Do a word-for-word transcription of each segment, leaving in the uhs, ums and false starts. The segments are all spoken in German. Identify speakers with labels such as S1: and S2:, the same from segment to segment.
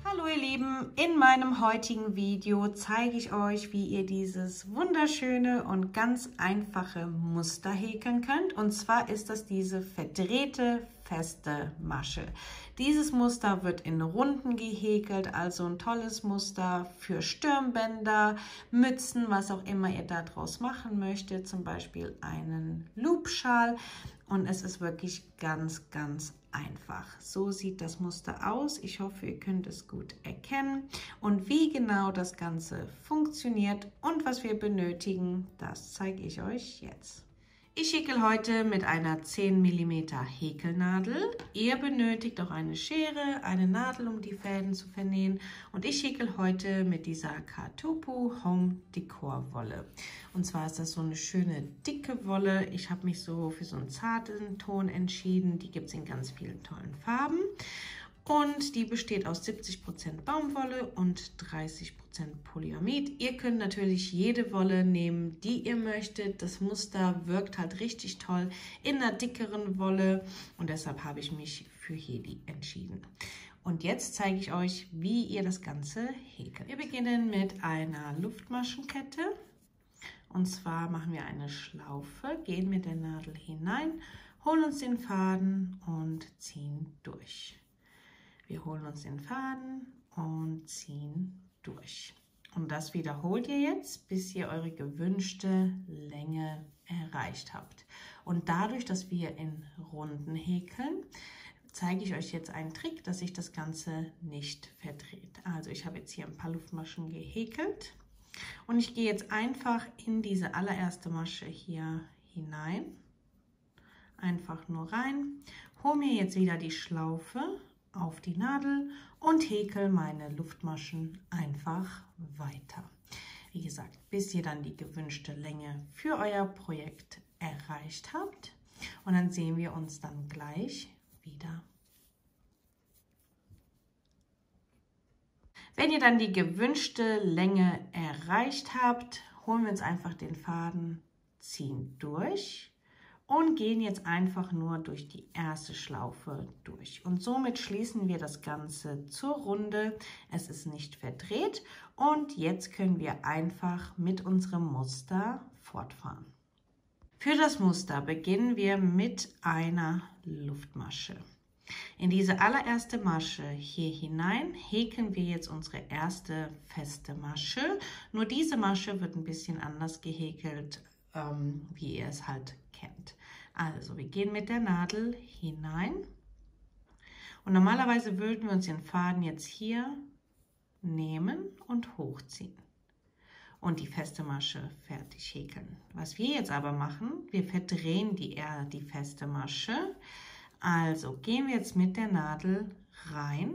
S1: Hallo ihr Lieben, in meinem heutigen Video zeige ich euch, wie ihr dieses wunderschöne und ganz einfache Muster häkeln könnt. Und zwar ist das diese verdrehte feste Masche. Dieses Muster wird in Runden gehäkelt, also ein tolles Muster für Stirnbänder, Mützen, was auch immer ihr daraus machen möchtet, zum Beispiel einen Loopschal. Und es ist wirklich ganz, ganz einfach. So sieht das Muster aus. Ich hoffe, ihr könnt es gut erkennen. Und wie genau das Ganze funktioniert und was wir benötigen, das zeige ich euch jetzt. Ich häkel heute mit einer zehn Millimeter Häkelnadel. Ihr benötigt auch eine Schere, eine Nadel, um die Fäden zu vernähen. Und ich häkel heute mit dieser Katupu Home Decor Wolle. Und zwar ist das so eine schöne dicke Wolle. Ich habe mich so für so einen zarten Ton entschieden. Die gibt es in ganz vielen tollen Farben. Und die besteht aus siebzig Prozent Baumwolle und dreißig Prozent Polyamid. Ihr könnt natürlich jede Wolle nehmen, die ihr möchtet. Das Muster wirkt halt richtig toll in einer dickeren Wolle und deshalb habe ich mich für Hedi entschieden. Und jetzt zeige ich euch, wie ihr das Ganze häkelt. Wir beginnen mit einer Luftmaschenkette. Und zwar machen wir eine Schlaufe, gehen mit der Nadel hinein, holen uns den Faden und ziehen durch. Wir holen uns den Faden und ziehen durch. Und das wiederholt ihr jetzt, bis ihr eure gewünschte Länge erreicht habt. Und dadurch, dass wir in Runden häkeln, zeige ich euch jetzt einen Trick, dass sich das Ganze nicht verdreht. Also ich habe jetzt hier ein paar Luftmaschen gehäkelt und ich gehe jetzt einfach in diese allererste Masche hier hinein. Einfach nur rein, hole mir jetzt wieder die Schlaufe auf die Nadel und häkel meine Luftmaschen einfach weiter. Wie gesagt, bis ihr dann die gewünschte Länge für euer Projekt erreicht habt. Und dann sehen wir uns dann gleich wieder. Wenn ihr dann die gewünschte Länge erreicht habt, holen wir uns einfach den Faden, ziehen durch und gehen jetzt einfach nur durch die erste Schlaufe durch. Und somit schließen wir das Ganze zur Runde. Es ist nicht verdreht und jetzt können wir einfach mit unserem Muster fortfahren. Für das Muster beginnen wir mit einer Luftmasche. In diese allererste Masche hier hinein häkeln wir jetzt unsere erste feste Masche. Nur diese Masche wird ein bisschen anders gehäkelt, ähm, wie ihr es halt kennt. Also wir gehen mit der Nadel hinein und normalerweise würden wir uns den Faden jetzt hier nehmen und hochziehen und die feste Masche fertig häkeln. Was wir jetzt aber machen, wir verdrehen die, äh, die feste Masche. Also gehen wir jetzt mit der Nadel rein,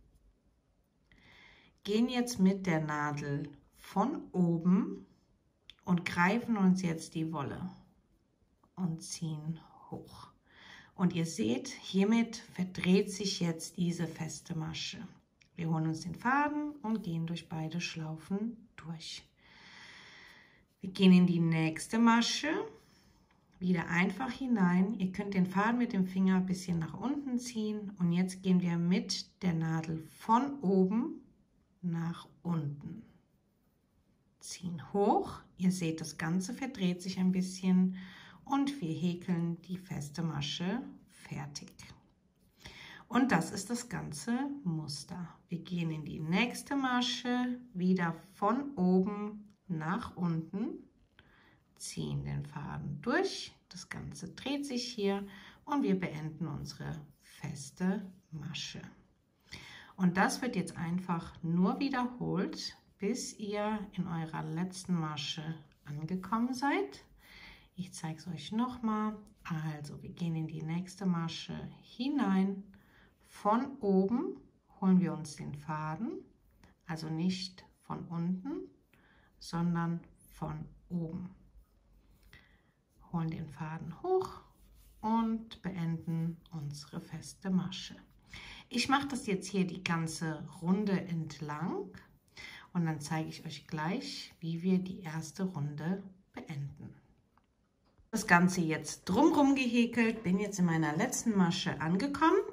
S1: gehen jetzt mit der Nadel von oben und greifen uns jetzt die Wolle und ziehen hoch. Und ihr seht, hiermit verdreht sich jetzt diese feste Masche. Wir holen uns den Faden und gehen durch beide Schlaufen durch. Wir gehen in die nächste Masche, wieder einfach hinein. Ihr könnt den Faden mit dem Finger ein bisschen nach unten ziehen und jetzt gehen wir mit der Nadel von oben nach unten. Ziehen hoch. Ihr seht, das Ganze verdreht sich ein bisschen und wir häkeln die feste Masche fertig. Und das ist das ganze Muster. Wir gehen in die nächste Masche, wieder von oben nach unten, ziehen den Faden durch. Das Ganze dreht sich hier und wir beenden unsere feste Masche. Und das wird jetzt einfach nur wiederholt, bis ihr in eurer letzten Masche angekommen seid. Ich zeige es euch nochmal. Also wir gehen in die nächste Masche hinein. Von oben holen wir uns den Faden, also nicht von unten, sondern von oben. Holen den Faden hoch und beenden unsere feste Masche. Ich mache das jetzt hier die ganze Runde entlang. Und dann zeige ich euch gleich, wie wir die erste Runde beenden. Das Ganze jetzt drumherum gehäkelt, bin jetzt in meiner letzten Masche angekommen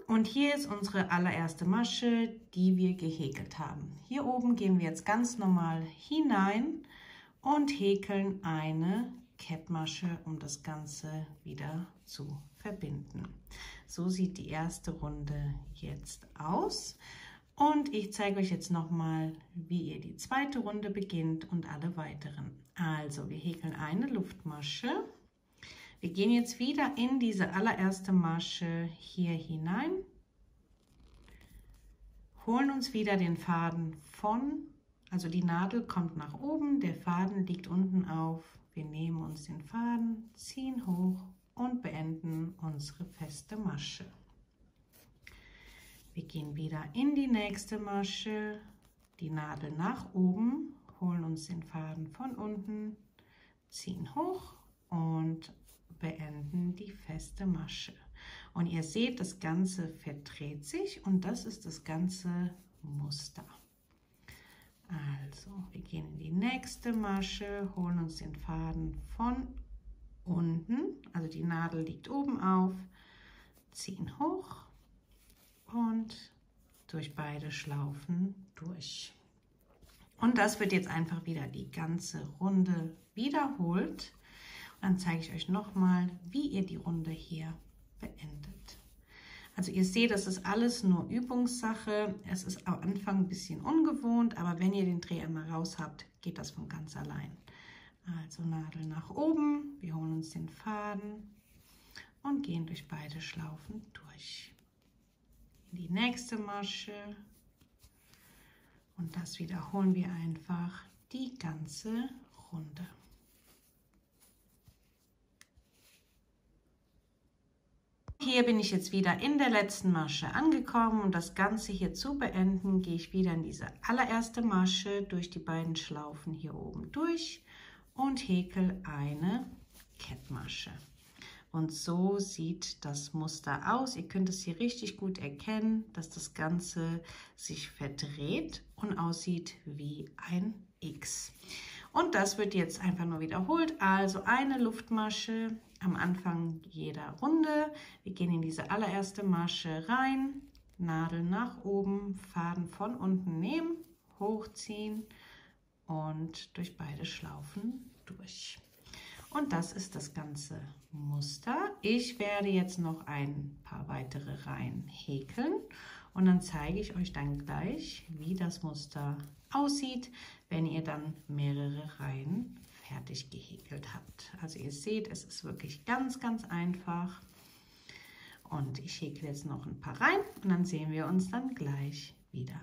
S1: und hier ist unsere allererste Masche, die wir gehäkelt haben. Hier oben gehen wir jetzt ganz normal hinein und häkeln eine Kettmasche, um das Ganze wieder zu verbinden. So sieht die erste Runde jetzt aus. Und ich zeige euch jetzt nochmal, wie ihr die zweite Runde beginnt und alle weiteren. Also wir häkeln eine Luftmasche. Wir gehen jetzt wieder in diese allererste Masche hier hinein, holen uns wieder den Faden von, also die Nadel kommt nach oben, der Faden liegt unten auf. Wir nehmen uns den Faden, ziehen hoch und beenden unsere feste Masche. Wir gehen wieder in die nächste Masche, die Nadel nach oben, holen uns den Faden von unten, ziehen hoch und beenden die feste Masche. Und ihr seht, das Ganze verdreht sich und das ist das ganze Muster. Also, wir gehen in die nächste Masche, holen uns den Faden von unten, also die Nadel liegt oben auf, ziehen hoch und durch beide Schlaufen durch. Und das wird jetzt einfach wieder die ganze Runde wiederholt. Und dann zeige ich euch nochmal, wie ihr die Runde hier beendet. Also ihr seht, das ist alles nur Übungssache. Es ist am Anfang ein bisschen ungewohnt, aber wenn ihr den Dreh einmal raus habt, geht das von ganz allein. Also Nadel nach oben, wir holen uns den Faden und gehen durch beide Schlaufen durch. Die nächste Masche und das wiederholen wir einfach die ganze Runde. Hier bin ich jetzt wieder in der letzten Masche angekommen und das Ganze hier zu beenden, gehe ich wieder in diese allererste Masche durch die beiden Schlaufen hier oben durch und häkel eine Kettmasche. Und so sieht das Muster aus. Ihr könnt es hier richtig gut erkennen, dass das Ganze sich verdreht und aussieht wie ein X. Und das wird jetzt einfach nur wiederholt. Also eine Luftmasche am Anfang jeder Runde. Wir gehen in diese allererste Masche rein, Nadel nach oben, Faden von unten nehmen, hochziehen und durch beide Schlaufen durch. Und das ist das ganze Muster. Ich werde jetzt noch ein paar weitere Reihen häkeln und dann zeige ich euch dann gleich, wie das Muster aussieht, wenn ihr dann mehrere Reihen fertig gehäkelt habt. Also ihr seht, es ist wirklich ganz, ganz einfach. Und ich häkle jetzt noch ein paar Reihen und dann sehen wir uns dann gleich wieder.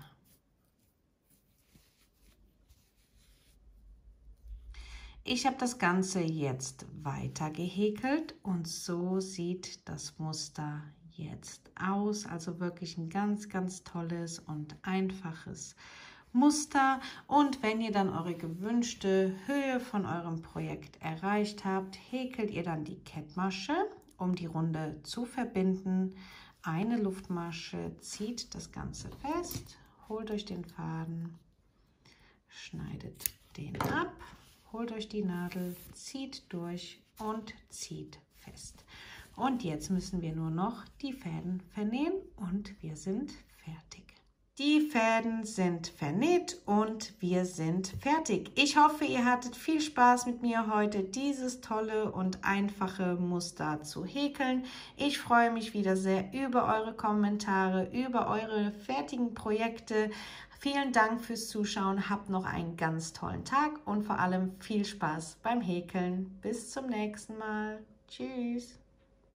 S1: Ich habe das Ganze jetzt weiter gehäkelt und so sieht das Muster jetzt aus. Also wirklich ein ganz, ganz tolles und einfaches Muster. Und wenn ihr dann eure gewünschte Höhe von eurem Projekt erreicht habt, häkelt ihr dann die Kettmasche, um die Runde zu verbinden. Eine Luftmasche, zieht das Ganze fest, holt euch den Faden, schneidet den ab. Holt euch die Nadel, zieht durch und zieht fest. Und jetzt müssen wir nur noch die Fäden vernähen und wir sind fertig. Die Fäden sind vernäht und wir sind fertig. Ich hoffe, ihr hattet viel Spaß mit mir heute, dieses tolle und einfache Muster zu häkeln. Ich freue mich wieder sehr über eure Kommentare, über eure fertigen Projekte. Vielen Dank fürs Zuschauen, habt noch einen ganz tollen Tag und vor allem viel Spaß beim Häkeln. Bis zum nächsten Mal. Tschüss.